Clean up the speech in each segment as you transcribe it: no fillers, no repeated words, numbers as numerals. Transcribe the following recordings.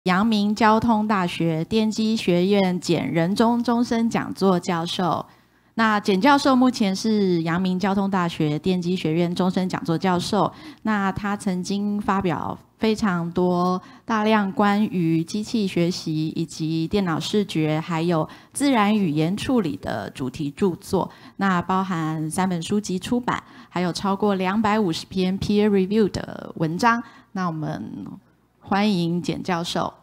阳明交通大学电机学院简仁宗终身讲座教授。那简教授目前是阳明交通大学电机学院终身讲座教授。那他曾经发表非常多大量关于机器学习以及电脑视觉还有自然语言处理的主题著作，那包含3本书籍出版，还有超过250篇 peer review 的文章。那我们欢迎简教授。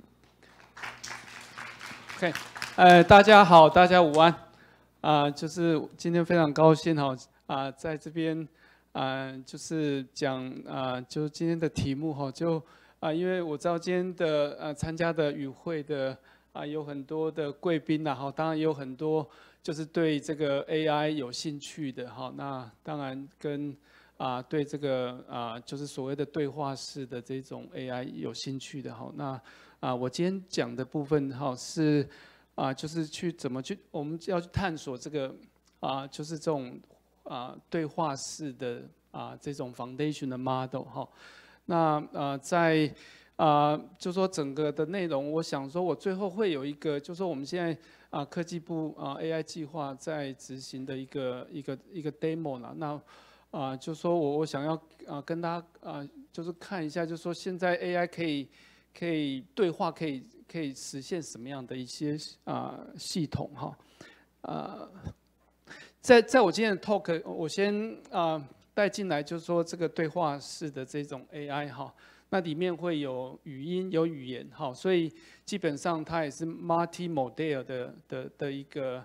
OK， 大家好，大家午安。就是今天非常高兴哈，在这边就是讲就今天的题目哈，因为我知道今天的参加的与会的有很多的贵宾啦哈，当然也有很多就是对这个 AI 有兴趣的哈，那当然跟对这个就是所谓的对话式的这种 AI 有兴趣的哈，那我今天讲的部分哈是就是怎么去我们要去探索这个就是这种对话式的这种 foundation 的 model 哈，那在就说整个的内容，我想说我最后会有一个，就说我们现在科技部AI 计划在执行的一个 demo 啦，那就说我想要跟大家就是看一下，就说现在 AI 可以对话，可以实现什么样的一些系统哈。在我今天的 talk， 我先带进来，就是说这个对话式的这种 AI 哈，那里面会有语音有语言哈，所以基本上它也是 multi-modal 的一个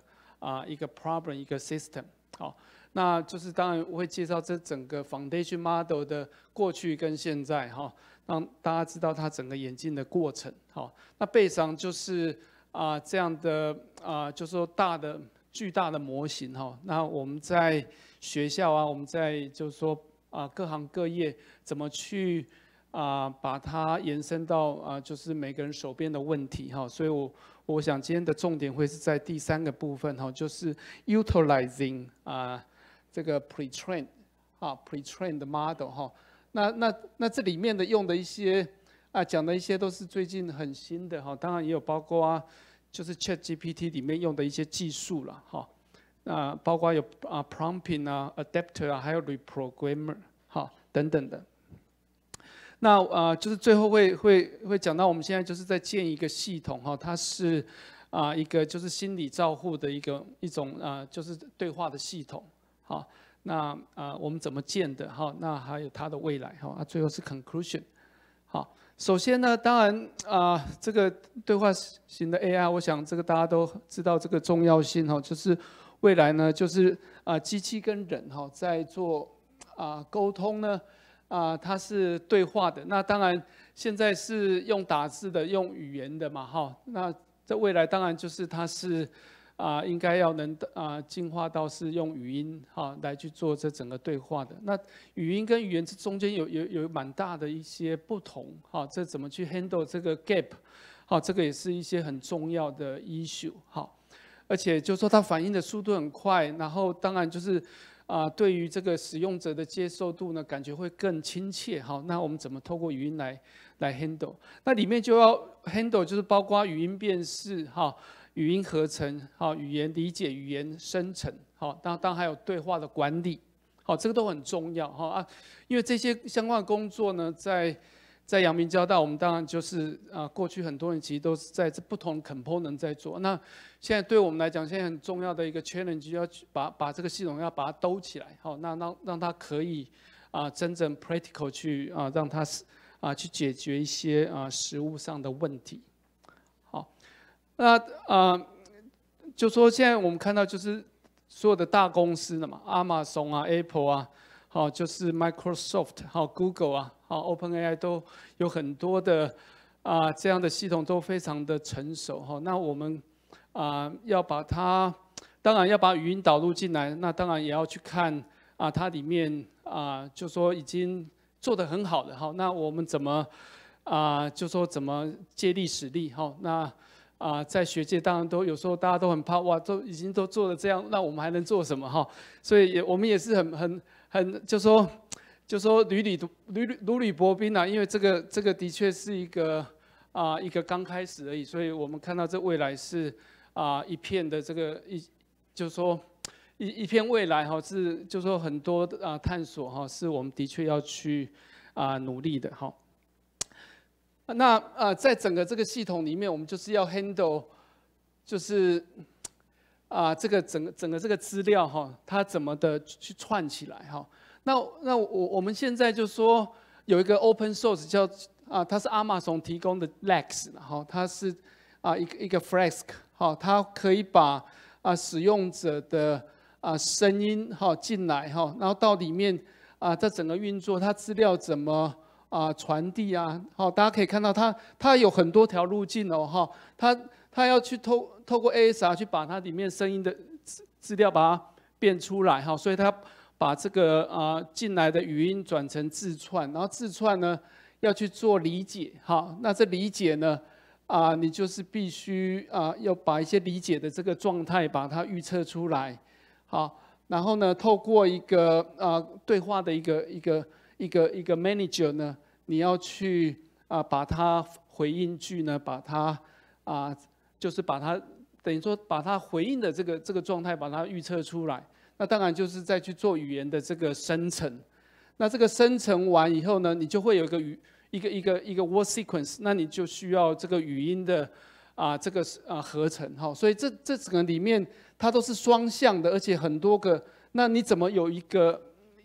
problem 一个 system 好。那就是当然我会介绍这整个 foundation model 的过去跟现在哈，让大家知道它整个演进的过程。好，那背上就是这样的就是说巨大的模型哈。那我们在学校我们在就是说各行各业怎么去把它延伸到就是每个人手边的问题哈。所以我想今天的重点会是在第3个部分哈，就是 utilizing 这个 pre-train pre-train 的 model 哈，那这里面的用的一些讲的一些都是最近很新的哈，当然也有包括就是 ChatGPT 里面用的一些技术了哈，包括有prompting adapter 还有 reprogramming 哈等等的。那就是最后会讲到我们现在就是在建一个系统哈，它是一个就是心理照护的一种就是对话的系统。好，那我们怎么建的？哈，那还有它的未来哈，最后是 conclusion。好，首先呢，当然这个对话型的 AI， 我想这个大家都知道这个重要性哈，就是未来呢，就是机器跟人哈在做沟通呢，它是对话的。那当然现在是用打字的，用语言的嘛哈。那在未来当然就是它是。应该要能进化到是用语音来去做这整个对话的。那语音跟语言这中间有蛮大的一些不同这怎么去 handle 这个 gap 这个也是一些很重要的 issue 而且就是说它反应的速度很快，然后当然就是对于这个使用者的接受度呢，感觉会更亲切那我们怎么透过语音来 handle？ 那里面就要 handle 就是包括语音辨识语音合成，语言理解、语言生成，当然还有对话的管理，这个都很重要因为这些相关的工作呢，在阳明交大，我们当然就是过去很多人其实都是在这不同 component 在做。那现在对我们来讲，现在很重要的一个 challenge 要去把这个系统要把它兜起来，那让它可以真正 practical 去让它去解决一些实务上的问题。那就说现在我们看到就是所有的大公司了嘛，Amazon Apple 就是 Microsoft Google OpenAI 都有很多的这样的系统都非常的成熟那我们要把它，当然要把语音导入进来，那当然也要去看它里面就说已经做得很好的那我们怎么就说怎么借力使力那。在学界当然都有时候大家都很怕哇，都已经都做了这样，那我们还能做什么所以我们也是很就说如履薄冰因为这个的确是一个一个刚开始而已，所以我们看到这未来是一片的这个就是说一片未来哈，是就是说很多探索哈，是我们的确要去努力的哈。那在整个这个系统里面，我们就是要 handle 就是这个整个这个资料哈，它怎么的去串起来哈。那我们现在就说有一个 open source 叫它是 Amazon 提供的 Lex 哈，它是一个 Flask 哈，它可以把使用者的声音哈进来哈，然后到里面这整个运作，它资料怎么传递好，大家可以看到它有很多条路径哦哈，它要去透过 ASR 去把它里面声音的资料把它变出来哈，所以它把这个进来的语音转成字串，然后字串呢要去做理解哈，那这理解呢你就是必须要把一些理解的这个状态把它预测出来，好，然后呢透过一个对话的一个 manager 呢，你要去把它回应句呢把它就是把它等于说把它回应的这个状态把它预测出来。那当然就是再去做语言的这个生成，那这个生成完以后呢，你就会有一个 word sequence， 那你就需要这个语音的这个合成哈，所以这整个里面它都是双向的，而且很多个，那你怎么有一个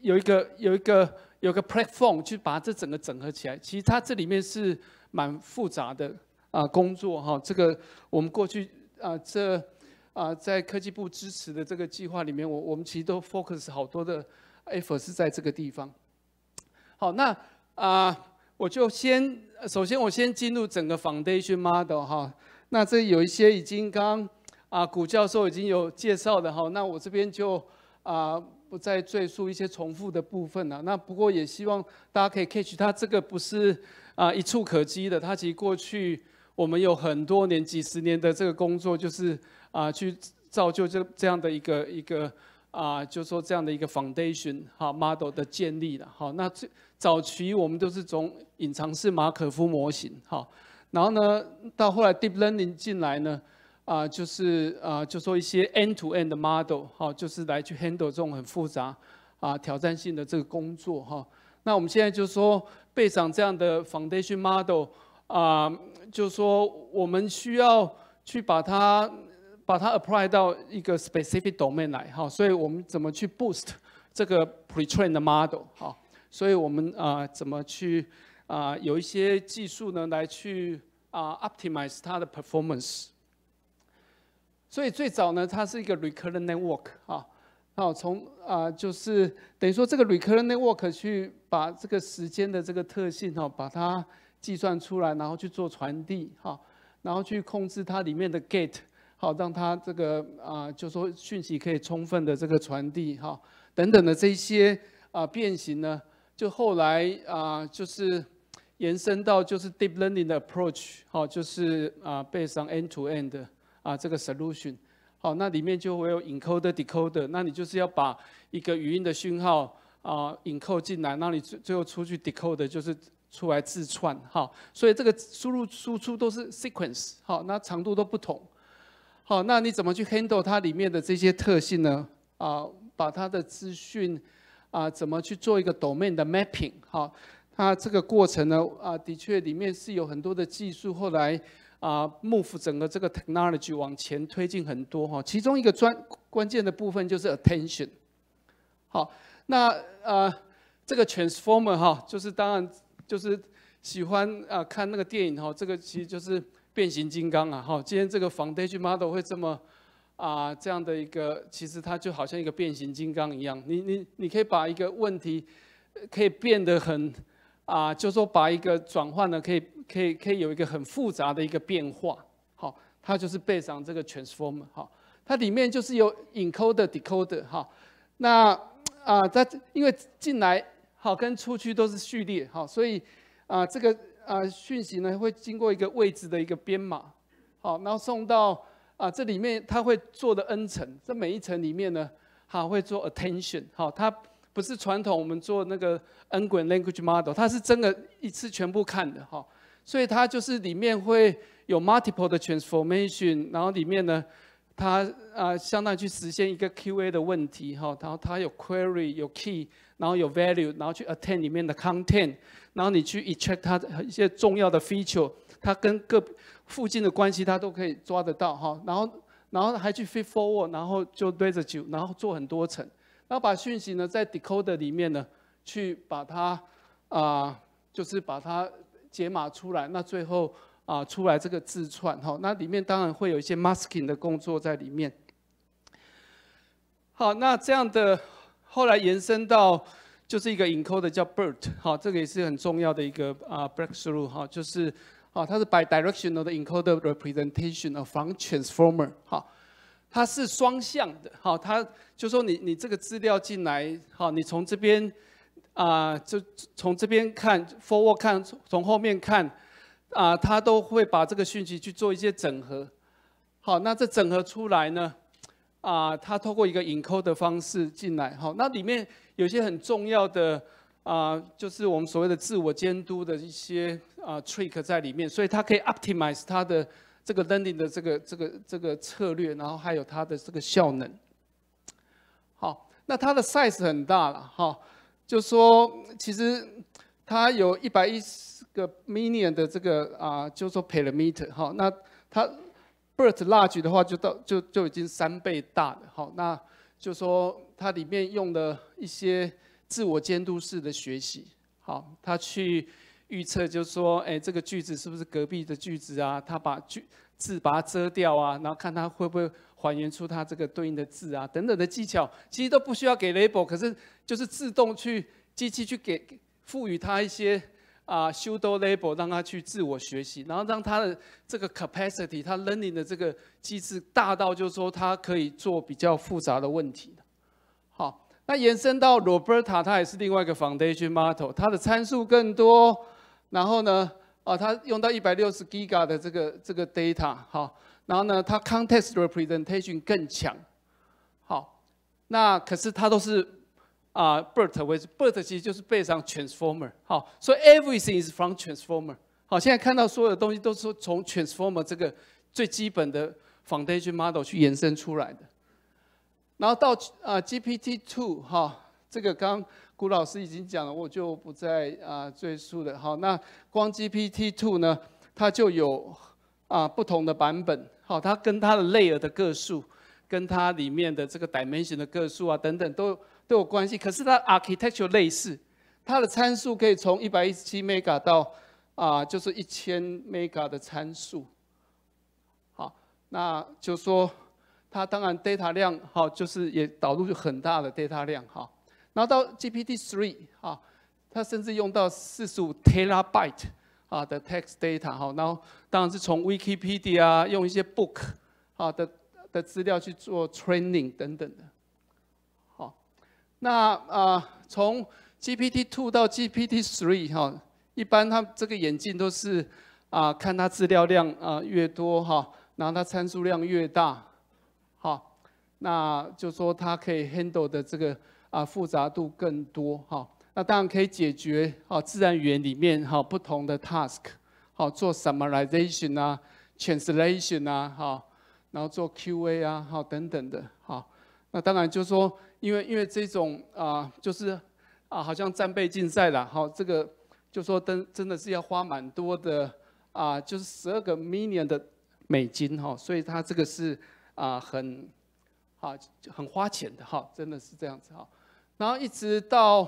platform 去把这整个整合起来？其实它这里面是蛮复杂的工作哈，这个我们过去在科技部支持的这个计划里面，我们其实都 focus 好多的 effort 是在这个地方。好，那我就首先我先进入整个 foundation model 哈。那这有一些已经刚古教授已经有介绍的哈，那我这边就不再赘述一些重复的部分了。那不过也希望大家可以 catch 它这个不是一触可及的，它其实过去我们有很多年、几十年的这个工作，就是去造就这样的一个就是说这样的一个 foundation model 的建立了。好，那早期我们都是从隐藏式马可夫模型，好，然后呢到后来 deep learning 进来呢，就说一些 end-to-end 的 model， 好，就是来去 handle 这种很复杂挑战性的这个工作哈。那我们现在就说背上这样的 foundation model， 就是说我们需要去把它 apply 到一个 specific domain 来哈，所以我们怎么去 boost 这个 pre-trained 的 model 哈，所以我们怎么去有一些技术呢来去optimize 它的 performance。所以最早呢，它是一个 recurrent network 好，从就是等于说这个 recurrent network 去把这个时间的这个特性把它计算出来，然后去做传递然后去控制它里面的 gate。好，让它这个就说讯息可以充分的这个传递等等的这些变形呢，就后来就是延伸到就是 deep learning 的 approach， 就是based on end-to-end 的这个 solution， 好，那里面就会有 encoder、decoder， 那你就是要把一个语音的讯号encode 进来，那你最后出去 decode 就是出来字串所以这个输入输出都是 sequence， 好，那长度都不同。好，那你怎么去 handle 它里面的这些特性呢？把它的资讯怎么去做一个 domain 的 mapping？ 好，它这个过程呢的确里面是有很多的技术，后来move 整个这个 technology 往前推进很多其中一个关键的部分就是 attention。好，那这个 transformer 就是当然就是喜欢看那个电影这个其实就是变形金刚今天这个 foundation model 会这么这样的一个，其实它就好像一个变形金刚一样，你可以把一个问题可以变得很就说把一个转换呢，可以有一个很复杂的一个变化，好，它就是背上这个 transformer， 好，它里面就是有 encoder、decoder， 好，那它因为进来好跟出去都是序列，好，所以这个讯息呢会经过一个位置的一个编码，好，然后送到这里面它会做的 n 层，这每一层里面呢，会做 attention， 好，它不是传统我们做那个 n-gram language model， 它是真的一次全部看的， 所以它就是里面会有 multiple 的 transformation， 然后里面呢，它相当于去实现一个 QA 的问题哈，然后它有 query 有 key， 然后有 value， 然后去 attend 里面的 content， 然后你去 extract 它一些重要的 feature， 它跟各附近的关系它都可以抓得到哈，然后还去 feed forward， 然后就 residue， 然后做很多层，然后把讯息呢在 decoder 里面呢去把它就是把它解码出来，那最后出来这个字串哈，那里面当然会有一些 masking 的工作在里面。好，那这样的后来延伸到就是一个 encoder 叫 BERT， 好，这个也是很重要的一个breakthrough 哈，就是它是 bidirectional 的 encoder representation of from transformer， 好，它是双向的，好，它就说你这个资料进来，好，你从这边就从这边看 forward 看，从后面看，它都会把这个讯息去做一些整合，好，那这整合出来呢，它透过一个 encode 的方式进来，好，那里面有一些很重要的就是我们所谓的自我监督的一些trick 在里面，所以它可以 optimize 它的这个 learning 的这个策略，然后还有它的这个效能。好，那它的 size 很大了，哈，就说其实它有110个 million 的这个就说 parameter， 哈，那它 BERT large 的话就已经3倍大了，好，那就说它里面用的一些自我监督式的学习，好，它去预测，就是说，这个句子是不是隔壁的句子啊？它把字把它遮掉啊，然后看它会不会还原出它这个对应的字啊，等等的技巧，其实都不需要给 label， 可是就是自动去机器去赋予它一些pseudo label， 让它去自我学习，然后让它的这个 capacity， 它 learning 的这个机制大到就是说它可以做比较复杂的问题。好。那延伸到 Roberta， 它也是另外一个 foundation model， 它的参数更多，然后呢，它用到160 Giga 的这个 data， 好，然后呢，它 context representation 更强，好，那可是它都是BERT 为主 ，BERT 其实就是背上 transformer， 好，所以 everything is from transformer， 好，现在看到所有的东西都是从 transformer 这个最基本的 foundation model 去延伸出来的。然后到GPT-2 哈，这个刚古老师已经讲了，我就不再赘述了。好，那光 GPT-2 呢，它就有不同的版本。好，它跟它的 layer 的个数，跟它里面的这个 dimension 的个数等等都有关系。可是它 architecture 类似，它的参数可以从117 mega 到就是1000 mega 的参数。好，那就说。它当然 data 量好，就是也导入很大的 data 量好，然后到 GPT-3 啊，它甚至用到45 terabyte 的 text data 好，然后当然是从 Wikipedia 用一些 book 的资料去做 training 等等的，好，那从 GPT-2 到 GPT-3 哈，一般它这个演进都是看它资料量越多哈，然后它参数量越大。好，那就说它可以 handle 的这个复杂度更多哈。那当然可以解决自然语言里面不同的 task， 做 summarization translation 然后做 QA 等等的那当然就是说，因为这种就是好像战备竞赛啦，这个就说真的是要花蛮多的就是12个 million 的美金所以它这个是。很花钱的真的是这样子然后一直到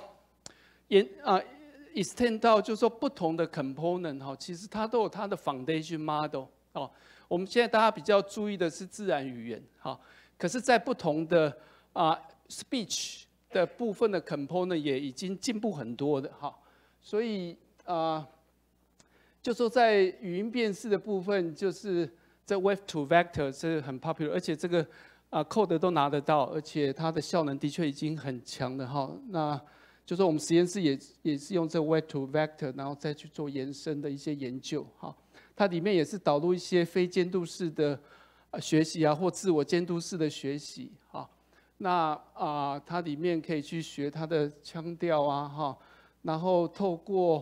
extend 到就是说不同的 component 其实它都有它的 foundation model 我们现在大家比较注意的是自然语言可是在不同的speech 的部分的 component 也已经进步很多的所以就说在语音辨识的部分就是。这 Wave to Vector 是很 popular， 而且这个code 都拿得到，而且它的效能的确已经很强了那就说我们实验室也是用这 Wave to Vector， 然后再去做延伸的一些研究它里面也是导入一些非监督式的学习或自我监督式的学习那它里面可以去学它的腔调然后透过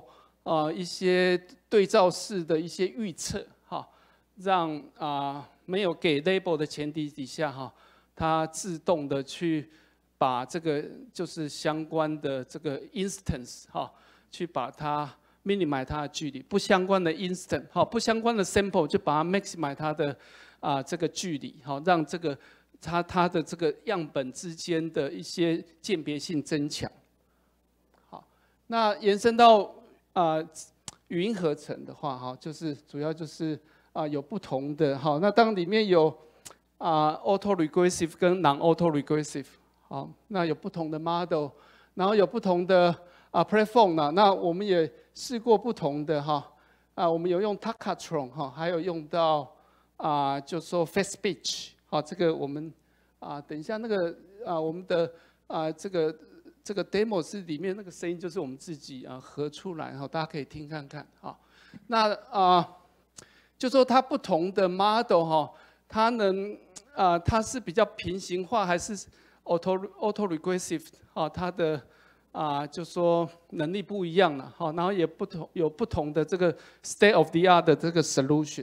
一些对照式的一些预测，让没有给 label 的前提底下，它自动的去把这个就是相关的这个 instance，去把它 minimize 它的距离，不相关的 instant， 不相关的 sample 就把它 maximize 它的这个距离，让这个它的这个样本之间的一些鉴别性增强。好，那延伸到语音合成的话，就是主要就是有不同的那当里面有auto regressive 跟 non auto regressive， 好，那有不同的 model， 然后有不同的platform 呢，那我们也试过不同的我们有用 Takatron 还有用到就说 fast speech， 这个我们等一下那个我们的这个 demo 是里面那个声音就是我们自己合出来，大家可以听看看那就说它不同的 model 它是比较平行化还是 auto regressive 它的就说能力不一样了然后也有不同的这个 state of the art 的这个 solution。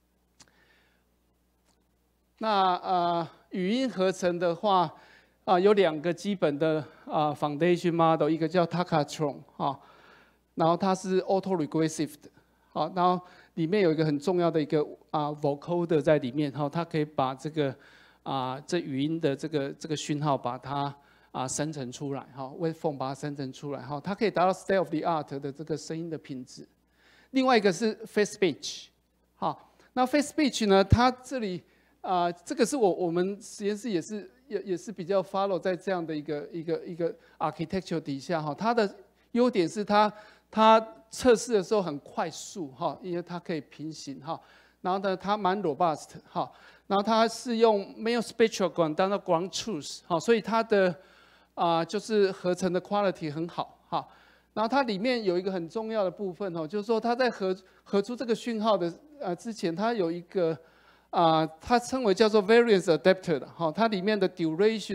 那语音合成的话有2个基本的foundation model， 一个叫 Takatron 然后它是 auto regressive 的然后里面有一个很重要的一个vocoder 在里面它可以把这个这语音的这个讯号把它生成出来waveform 把它生成出来它可以达到 state of the art 的这个声音的品质。另外一个是 fast speech 那 fast speech 呢，它这里这个是我们实验室也是比较 follow 在这样的一个 architecture 底下它的优点是它测试的时候很快速因为它可以平行然后呢它蛮 robust 然后它是用没有 spectrogram 当做 ground truth 所以它的就是合成的 quality 很好然后它里面有一个很重要的部分就是说它在合出这个讯号的之前，它有一个它称为叫做 variance adapter 的它里面的 duration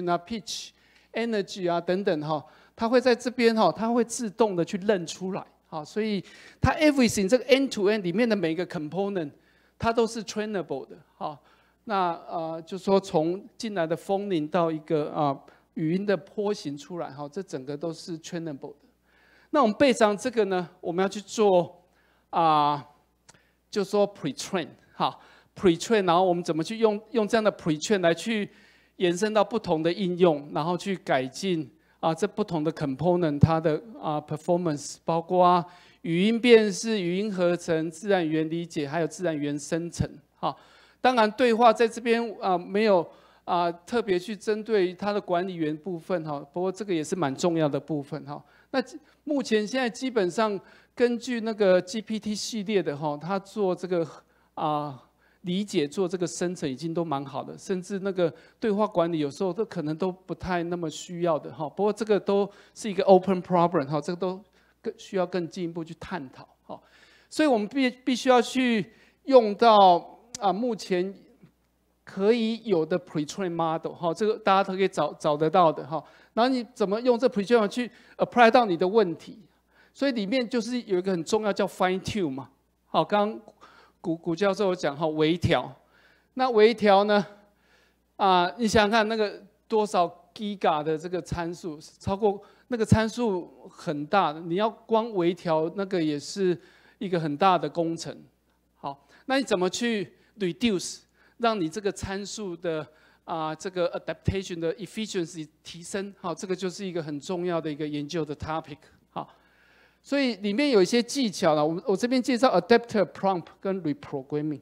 pitch、energy 等等它会在这边它会自动的去认出来所以它 everything 这个 end to end 里面的每一个 component 它都是 trainable 的那就说从进来的风铃到一个语音的波形出来这整个都是 trainable 的。那我们背上这个呢，我们要去做就说 pre-train pre-train， 然后我们怎么去用这样的 pre-train 来去延伸到不同的应用，然后去改进这不同的 component 它的performance， 包括语音辨识、语音合成、自然语言理解，还有自然语言生成。当然对话在这边没有特别去针对它的管理员部分不过这个也是蛮重要的部分那目前现在基本上根据那个 GPT 系列的它做这个理解做这个生成已经都蛮好的，甚至那个对话管理有时候都可能都不太那么需要的不过这个都是一个 open problem 这个都需要更进一步去探讨所以我们必须要去用到目前可以有的 pre-train model 这个大家都可以找得到的然后你怎么用这 pre-train 去 apply 到你的问题，所以里面就是有一个很重要叫 fine tune 嘛刚刚古教授有讲微调，那微调呢你想想看那个多少 giga 的这个参数，超过那个参数很大的，你要光微调那个也是一个很大的工程。好，那你怎么去 reduce， 让你这个参数的这个 adaptation 的 efficiency 提升？好，这个就是一个很重要的一个研究的 topic。好，所以里面有一些技巧了，我这边介绍 adapter、prompt 跟 reprogramming。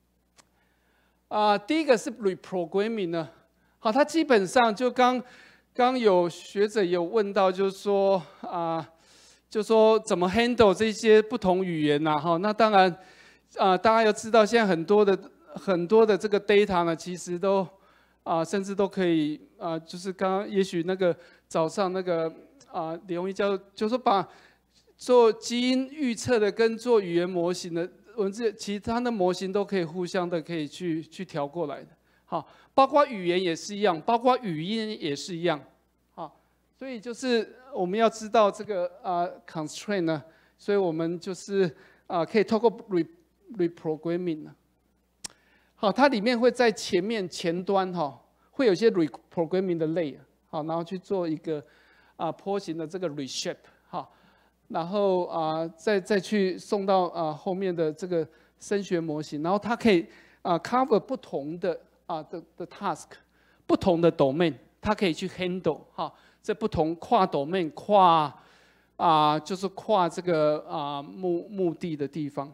第一个是 reprogramming 呢，好，它基本上就刚有学者有问到，就是说就说怎么 handle 这些不同语言呐？那当然大家要知道，现在很多的这个 data 呢，其实都甚至都可以就是刚刚也许那个早上那个李荣一教授就说把做基因预测的跟做语言模型的文字，其他的模型都可以互相的可以去调过来的。好，包括语言也是一样，包括语音也是一样。好，所以就是我们要知道这个constraint 呢， 所以我们就是可以透过 reprogramming 呢，好，它里面会在前端会有一些 reprogramming 的 layer， 好，然后去做一个波形的这个 reshape， 好，然后再去送到后面的这个声学模型，然后它可以cover 不同的的 task， 不同的 domain， 它可以去 handle 这不同跨 domain 就是跨这个目的的地方。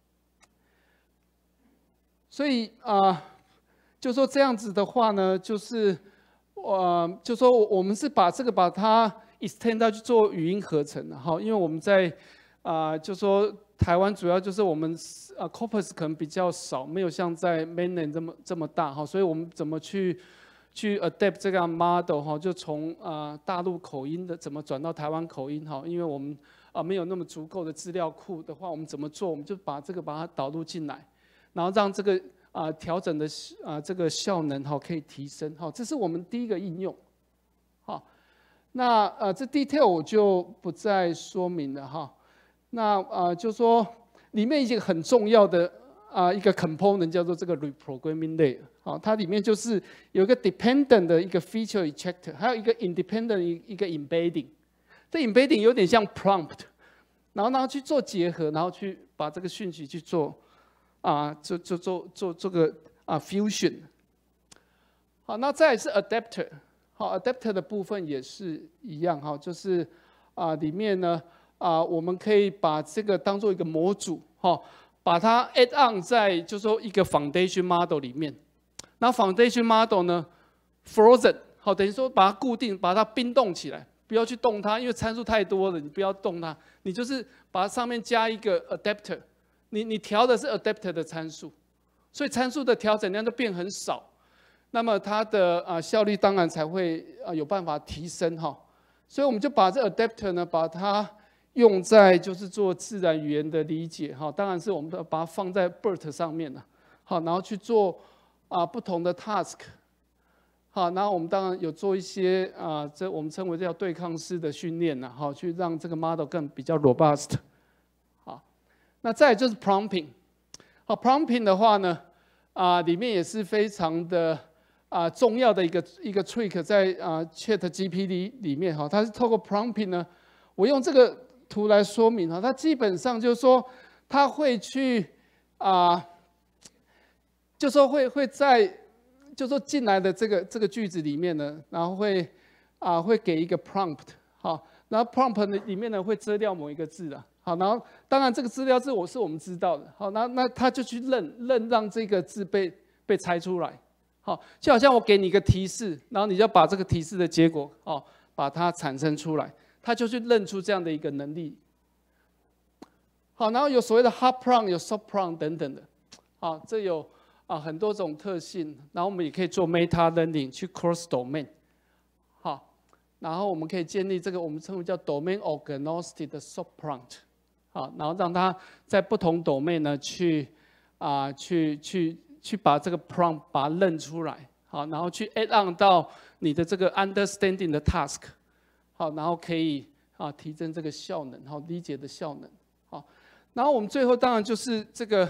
所以就说这样子的话呢，就是就说我们是把它 extend 到去做语音合成的因为我们在就说台湾主要就是我们corpus 可能比较少，没有像在 mainland 这么大所以我们怎么去 adapt 这个 model 就从大陆口音的怎么转到台湾口音因为我们没有那么足够的资料库的话，我们怎么做？我们就把它导入进来。然后让这个调整的这个效能可以提升这是我们第一个应用。那这 detail 我就不再说明了那就说里面一个很重要的一个 component 叫做这个 reprogramming layer，它里面就是有一个 dependent 的一个 feature ejector， 还有一个 independent 一个 embedding。这 embedding 有点像 prompt， 然后去做结合，然后去把这个讯息去做做这个fusion。好，那再来是 adapter。好 ，adapter 的部分也是一样就是里面呢我们可以把这个当做一个模组把它 add on 在就说一个 foundation model 里面。那 foundation model 呢 frozen， 等于说把它固定，把它冰冻起来，不要去动它，因为参数太多了，你不要动它，你就是把它上面加一个 adapter。你调的是 adapter 的参数，所以参数的调整量就变很少，那么它的效率当然才会有办法提升所以我们就把这 adapter 呢，把它用在就是做自然语言的理解当然是我们把它放在 BERT 上面了然后去做不同的 task 然后我们当然有做一些这我们称为叫对抗式的训练去让这个 model 更比较 robust。那再来就是 prompting， prompting 的话呢，里面也是非常的重要的一个 trick， 在ChatGPT 里面它是透过 prompting 呢，我用这个图来说明它基本上就是说它会去就说会在就说进来的这个句子里面呢，然后会给一个 prompt 然后 prompt 里面呢会遮掉某一个字的。好，然后当然这个资料是我们知道的。好，那他就去认让这个字被猜出来。好，就好像我给你一个提示，然后你要把这个提示的结果把它产生出来，他就去认出这样的一个能力。好，然后有所谓的 hard prompt， 有 soft prompt 等等的。好，这有很多种特性，然后我们也可以做 meta learning 去 cross domain。好，然后我们可以建立这个我们称为叫 domain agnostic 的 soft prompt。好，然后让它在不同 domain 呢去把这个 prompt 把它认出来，好，然后去 add on 到你的这个 understanding 的 task， 好，然后可以提升这个效能，好，理解的效能，好，然后我们最后当然就是这个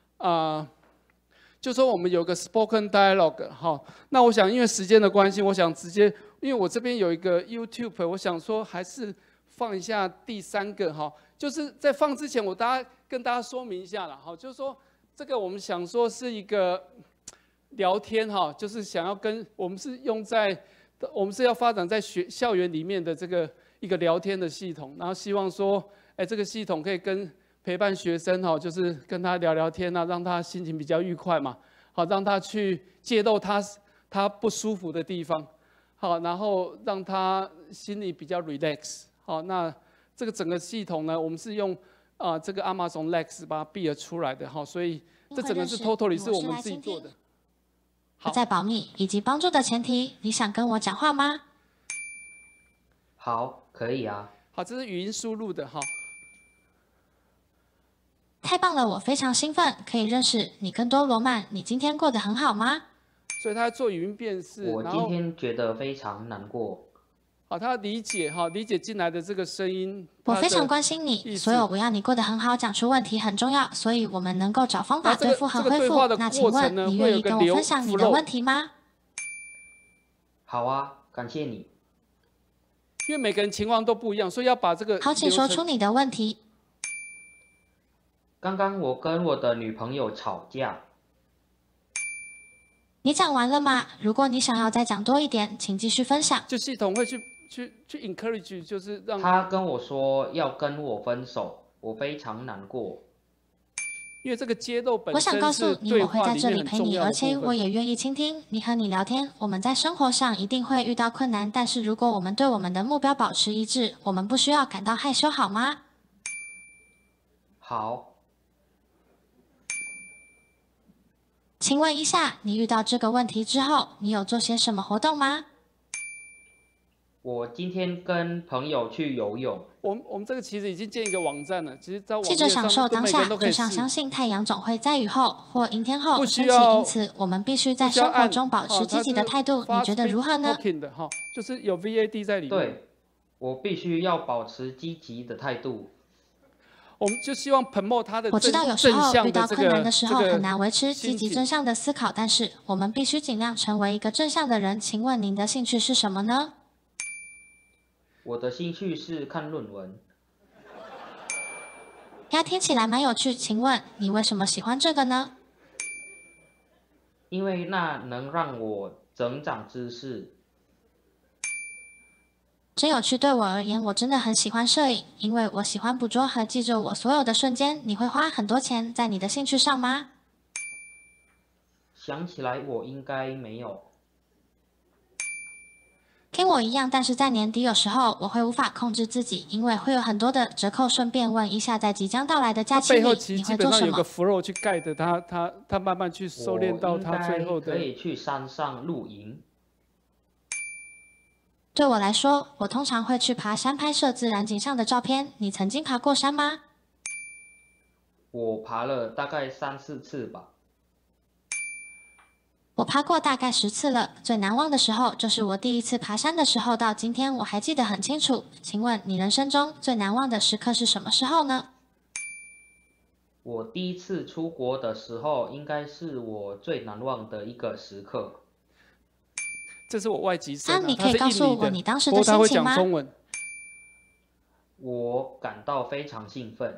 就说我们有个 spoken dialogue， 好，那我想因为时间的关系，我想直接，因为我这边有一个 YouTube， 我想说还是放一下第三个就是在放之前，我跟大家说明一下啦，就是说这个我们想说是一个聊天就是想要跟我们是要发展在校园里面的这个一个聊天的系统，然后希望说，这个系统可以陪伴学生就是跟他聊聊天让他心情比较愉快嘛，好，让他去揭露他不舒服的地方，好，然后让他心里比较 relax， 好，那。这个整个系统呢，我们是用这个 Amazon Lex 把它 build 出来的所以这整个是 totally 是我们自己做的。 好，在保密以及帮助的前提，你想跟我讲话吗？ 好，可以啊。 好，这是语音输入的太棒了，我非常兴奋，可以认识你更多。罗曼，你今天过得很好吗？ 所以他做语音辨识。 我今天觉得非常难过。 好，他理解理解进来的这个声音。 我非常关心你，所有我要你过得很好，讲出问题很重要，所以我们能够找方法对付和恢复。那请问你愿意跟我分享你的问题吗？ 好啊，感谢你。 因为每个人情况都不一样，所以要把这个。 好，请说出你的问题。 刚刚我跟我的女朋友吵架。 你讲完了吗？如果你想要再讲多一点，请继续分享。 就系统会去 encourage， 就是让他跟我说要跟我分手，我非常难过。 因为这个揭露本身我想告诉你，我会在这里陪你，而且我也愿意倾听你和你聊天。我们在生活上一定会遇到困难，但是如果我们对我们的目标保持一致，我们不需要感到害羞，好吗？ 好。 请问一下，你遇到这个问题之后，你有做些什么活动吗？ 我今天跟朋友去游泳。 我们这个其实已经建一个网站了，其实在网记者享受当下，就像相信太阳总会在雨后或阴天后升起，因此我们必须在生活中保持积极的态度。你觉得如何呢？ 就是有 VAD 在里面。 对，我必须要保持积极的态度。 我们就希望 promote 他的我知道有时候遇到困难的时候很难维持积极正向的思考，但是我们必须尽量成为一个正向的人。请问您的兴趣是什么呢？ 我的兴趣是看论文。 听起来蛮有趣，请问你为什么喜欢这个呢？ 因为那能让我增长知识。 真有趣，对我而言，我真的很喜欢摄影，因为我喜欢捕捉和记住我所有的瞬间。你会花很多钱在你的兴趣上吗？ 想起来我应该没有。 跟我一样，但是在年底有时候我会无法控制自己，因为会有很多的折扣。顺便问一下，在即将到来的假期里，你会做什么？ 背后其实基本上有个 flow 去 guide他慢慢去收敛到他最后的。 可以去山上露营。 对我来说，我通常会去爬山拍摄自然景象的照片。你曾经爬过山吗？ 我爬了大概3、4次吧。 我爬过大概10次了。最难忘的时候就是我第一次爬山的时候，到今天我还记得很清楚。请问你人生中最难忘的时刻是什么时候呢？ 我第一次出国的时候，应该是我最难忘的一个时刻。 这是我外籍生， 你可以告诉我你当时的心情吗？ 他会讲中文。 我感到非常兴奋。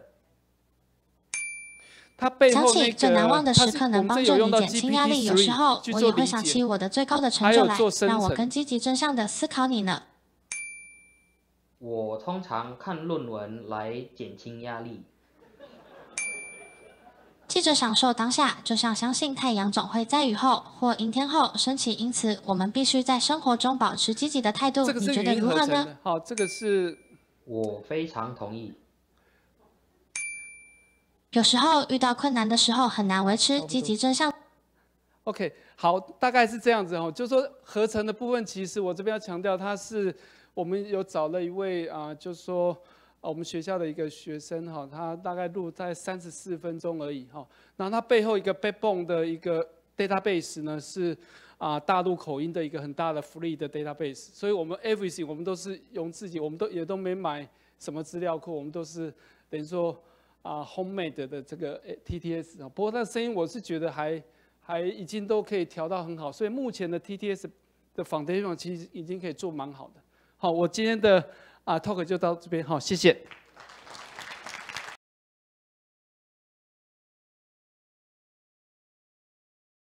他背后想起最难忘的时刻能帮助你减轻压力，有时候我也会想起我的最高的成就来，让我更积极正向的思考。你呢？ 我通常看论文来减轻压力。 记着享受当下，就像相信太阳总会在雨后或阴天后升起，因此我们必须在生活中保持积极的态度。你觉得如何呢？ 好，这个是我非常同意。 有时候遇到困难的时候很难维持积极正向。 OK， 好，大概是这样子就是说合成的部分，其实我这边要强调，我们有找了一位就是说。我们学校的一个学生他大概录在34分钟而已然后他背后一个 backbone 的一个 database 呢是大陆口音的一个很大的 free 的 database， 所以我们 everything 我们都是用自己，我们也都没买什么资料库，我们都是等于说homemade 的这个 TTS 不过它的声音我是觉得还已经都可以调到很好，所以目前的 TTS 的 foundation 其实已经可以做蛮好的。好，我今天的talk 就到这边，好，谢谢。